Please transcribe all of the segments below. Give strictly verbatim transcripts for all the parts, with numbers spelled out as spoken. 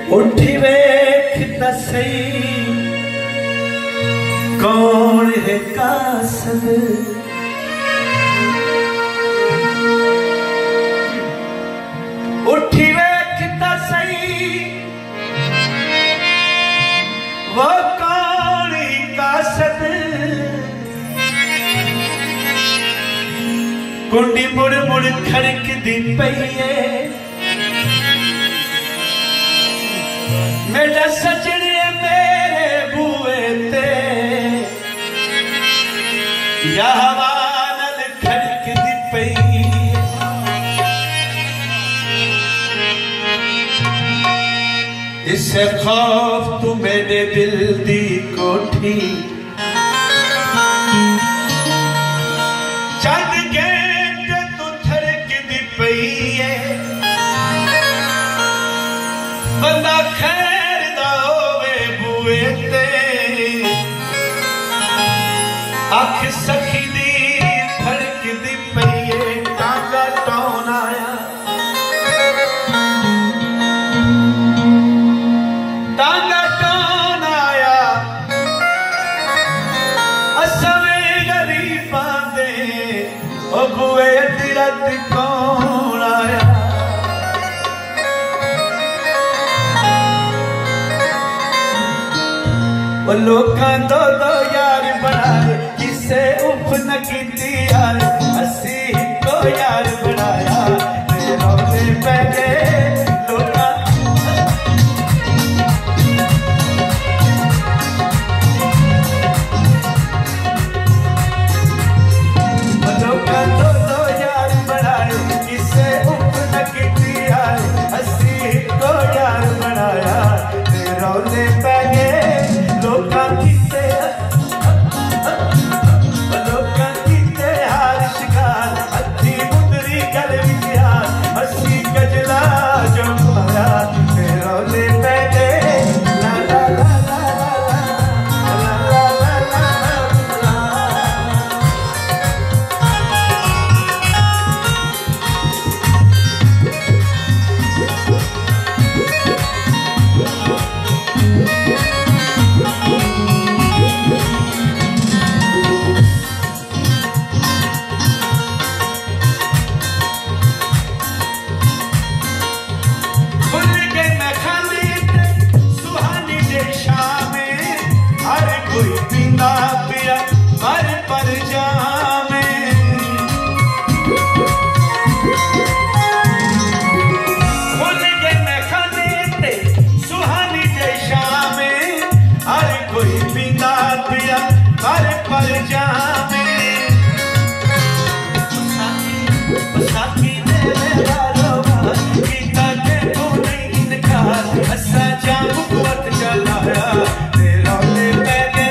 उठी वेख त सही कौन है कासद, उठी वेख त सही वो कौन ही कासद। कुंडी मुड़ मुड़ खड़कदी पई है मेरा सजने मेरे बूए ते या हवा नाल खड़कदी पई। इसे खौफ तू मेरे दिल दी कोठी चढ़ के तू थड़कदी पई है। बंदा खैर दा होवे बूए ते अख सखी दी थड़कदी पई है। टांगा टौन आया टांगा टौन आया असवें गरीबां दे ओ बूए दी रात कौन आया। वो लोकां दो दो यार बनाए किसे उफ न कीती यार असी को यार बनाया रोले पै गए लोकां। वो लोकां दो दो यार बनाए किसे उफ न कीती यार असी को यार बनाया रोले पै गए। लोकां कीते लोकां कीते हार शिकार हथी मुंदरी गल विच यार हसी गजला जो पाया रोले पै गए। ला ला ला ला ला ला ला ला पर पर जामे खुल के मैं खाने ते सुहानी जे शामे हर कोई पींदा पिया पर पर जामे। साथी मेरे वालों कीता के तू नहीं इनकार असा जाम कुवत चलाया तेरा ले पै गए।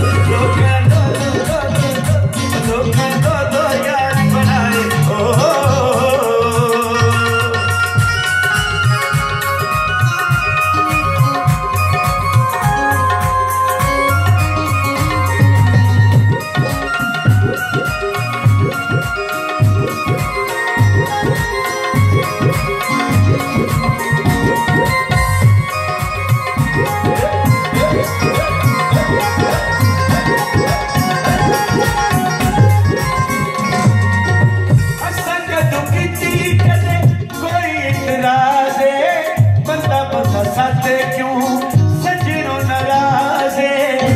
साथे क्यों सजनो नाराज़े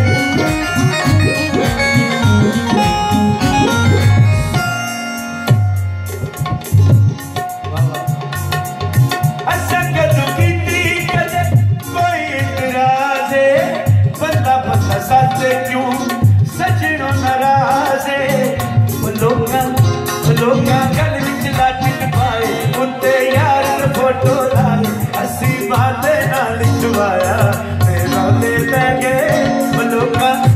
असां कदू कीती कदे कोई इतराज़े बंदा बंदा साथे क्यों सजनो नाराज़े। लोकां लोकां गल विच लाठी पाए उत्ते यार फोटो लाए असी बात नाल चुवाया तेरा ले पै गए। लोकां